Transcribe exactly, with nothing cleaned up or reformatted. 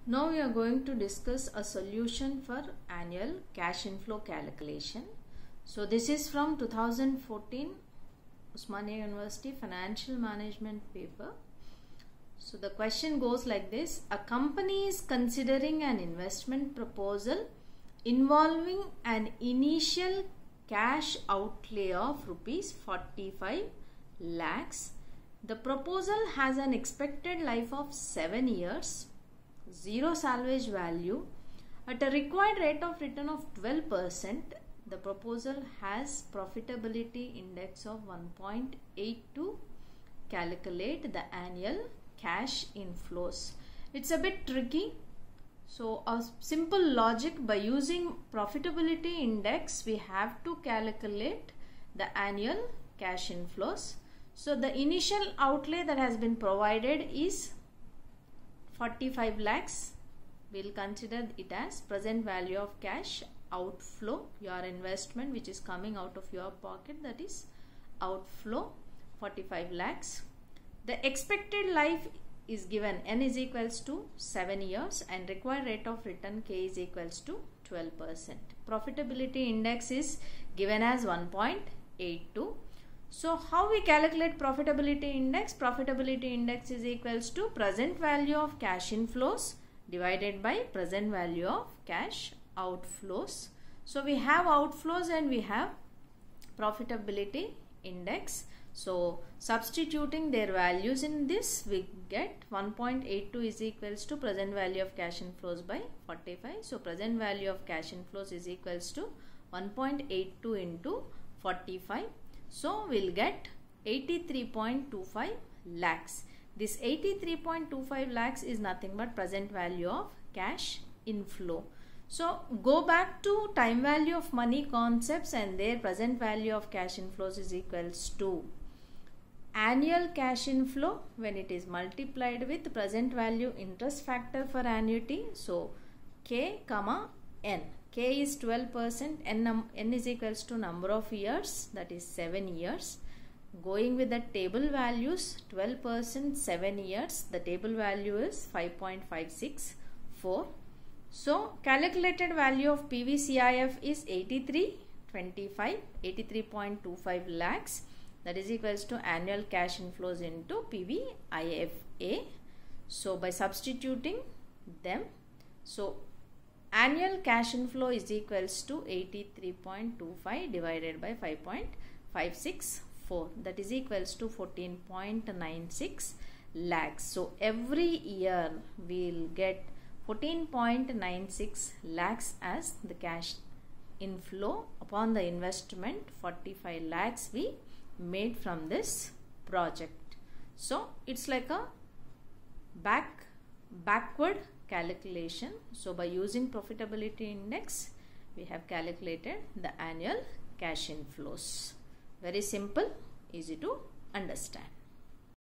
Now we are going to discuss a solution for annual cash inflow calculation. So this is from two thousand fourteen Osmania University Financial Management paper. So the question goes like this: a company is considering an investment proposal involving an initial cash outlay of rupees forty-five lakhs. The proposal has an expected life of seven years, zero salvage value, at a required rate of return of twelve percent. The proposal has profitability index of one point eight two. Calculate the annual cash inflows. It's a bit tricky. So a simple logic, by using profitability index, we have to calculate the annual cash inflows. So the initial outlay that has been provided is forty-five lakhs. We'll consider it as present value of cash outflow, your investment which is coming out of your pocket, that is outflow forty-five lakhs. The expected life is given, n is equals to seven years, and required rate of return k is equals to twelve percent. Profitability index is given as one point eight two. So how we calculate profitability index? Profitability index is equals to present value of cash inflows divided by present value of cash outflows. So we have outflows and we have profitability index. So substituting their values in this, we get one point eight two is equals to present value of cash inflows by forty-five. So present value of cash inflows is equals to one point eight two into forty-five. So we'll get eighty-three point two five lakhs. This eighty-three point two five lakhs is nothing but present value of cash inflow. So go back to time value of money concepts, and their present value of cash inflows is equals to annual cash inflow when it is multiplied with present value interest factor for annuity. So K comma N. K is twelve percent, N, N is equals to number of years, that is seven years. Going with the table values, twelve percent, seven years, the table value is five point five six four. So calculated value of P V C I F is eighty-three point two five lakhs, that is equals to annual cash inflows into P V I F A. So by substituting them, so annual cash inflow is equals to eighty-three point two five divided by five point five six four, that is equals to fourteen point nine six lakhs. So every year we will get fourteen point nine six lakhs as the cash inflow upon the investment forty-five lakhs we made from this project. So it's like a back backward calculation. So by using profitability index, we have calculated the annual cash inflows. Very simple, easy to understand.